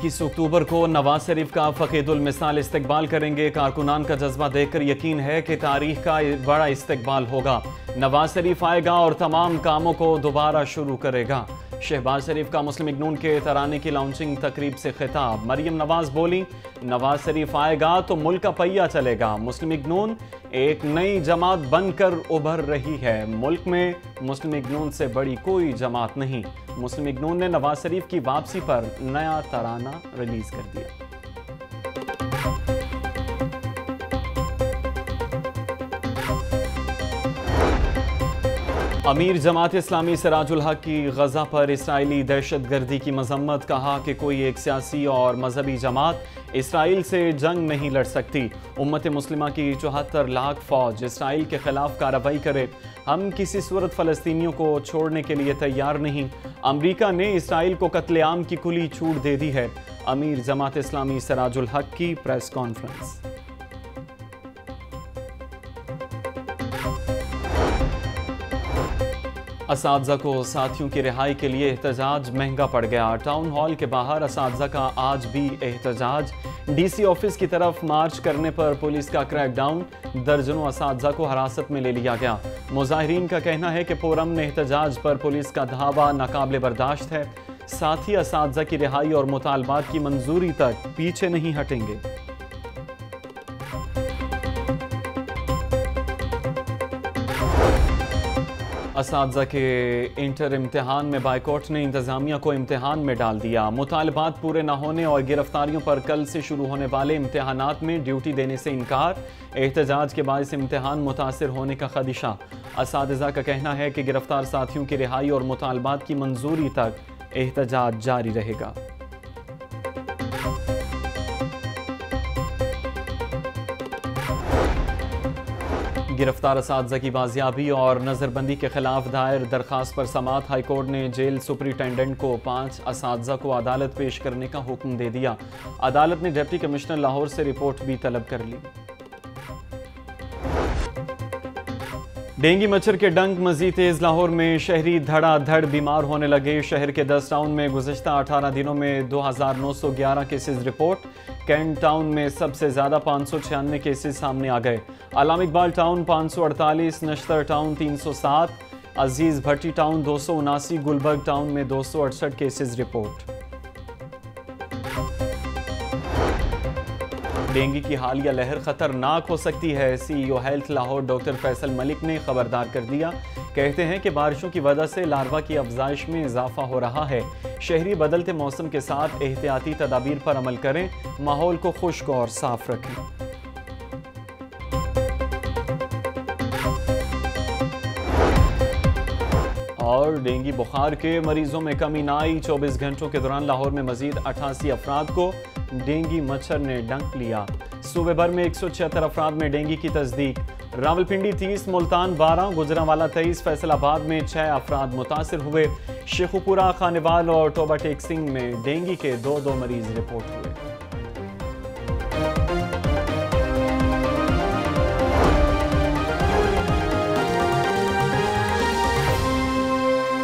21 अक्टूबर को नवाज शरीफ का फ़कीदुल मिसाल इस्तकबाल करेंगे। कारकुनान का जज्बा देखकर यकीन है कि तारीख का बड़ा इस्तकबाल होगा। नवाज शरीफ आएगा और तमाम कामों को दोबारा शुरू करेगा। शहबाज शरीफ का मुस्लिम लीग नून के तराने की लॉन्चिंग तकरीब से खिताब। मरियम नवाज बोली, नवाज शरीफ आएगा तो मुल्क का पहिया चलेगा। मुस्लिम लीग नून एक नई जमात बनकर उभर रही है। मुल्क में मुस्लिम लीग नून से बड़ी कोई जमात नहीं। मुस्लिम लीग नून ने नवाज शरीफ की वापसी पर नया तराना रिलीज कर दिया। अमीर जमात इस्लामी सिराजुल हक की गजा पर इसराइली दहशतगर्दी की मजम्मत। कहा कि कोई एक सियासी और मजहबी जमात इसराइल से जंग नहीं लड़ सकती। उम्मत मुस्लिमा की 74 लाख फौज इसराइल के खिलाफ कार्रवाई करे। हम किसी सूरत फ़लस्तीनियों को छोड़ने के लिए तैयार नहीं। अमरीका ने इसराइल को कत्लेआम की खुली छूट दे दी है। अमीर जमात इस्लामी सिराजुल हक की प्रेस कॉन्फ्रेंस। असातिज़ा को साथियों की रिहाई के लिए एहतजाज महंगा पड़ गया। टाउन हॉल के बाहर असातिज़ा का आज भी एहतजाज। डीसी ऑफिस की तरफ मार्च करने पर पुलिस का क्रैकडाउन। दर्जनों असातिज़ा को हिरासत में ले लिया गया। मुजाहिरीन का कहना है कि पुरअमन एहतजाज पर पुलिस का धावा नाकाबिले बर्दाश्त है। साथ ही असातिज़ा की रिहाई और मुतालबात की मंजूरी तक पीछे नहीं हटेंगे। असातिज़ा के इंटर इम्तिहान में बाइकॉट ने इंतज़ामिया को इम्तिहान में डाल दिया। मुतालबात पूरे न होने और गिरफ्तारियों पर कल से शुरू होने वाले इम्तिहानात में ड्यूटी देने से इनकार। एहतजाज के बायस इम्तिहान मुतासिर होने का खदशा। असातिज़ा का कहना है कि गिरफ्तार साथियों की रिहाई और मुतालबात की मंजूरी तक एहतजाज जारी रहेगा। गिरफ्तार असातिज़ा की बाजियाबी और नज़रबंदी के खिलाफ दायर दरख्वास्त पर समाअत। हाईकोर्ट ने जेल सुपरिटेंडेंट को 5 असातिज़ा को अदालत पेश करने का हुक्म दे दिया। अदालत ने डिप्टी कमिश्नर लाहौर से रिपोर्ट भी तलब कर ली। डेंगू मच्छर के डंक मजीद तेज। लाहौर में शहरी धड़ाधड़ बीमार होने लगे। शहर के 10 टाउन में गुज़श्ता 18 दिनों में 2911 केसेस रिपोर्ट। कैंट टाउन में सबसे ज़्यादा 596 केसेस सामने आ गए। Alam Iqbal town 548, Nishtar town 307, Aziz Bhatti town 279, Gulberg town में 268 केसेस रिपोर्ट। डेंगू की हालिया लहर खतरनाक हो सकती है। CEO health Lahore doctor Faisal Malik ने खबरदार कर दिया। कहते हैं कि बारिशों की वजह से लार्वा की अफजाइश में इजाफा हो रहा है। शहरी बदलते मौसम के साथ एहतियाती तदाबीर पर अमल करें। माहौल को खुश्क और साफ रखें। और डेंगू बुखार के मरीजों में कमी न आई। 24 घंटों के दौरान लाहौर में मजीद 88 अफराद को डेंगू मच्छर ने डंक लिया। सूबे भर में 176 अफराद में डेंगू की तस्दीक। रावलपिंडी 30, मुल्तान 12, गुजरांवाला 23, फैसलाबाद में 6 अफराद मुतासिर हुए। शेखुपुरा, खानेवाल और टोबा टेक सिंह में डेंगू के 2 मरीज रिपोर्ट हुए।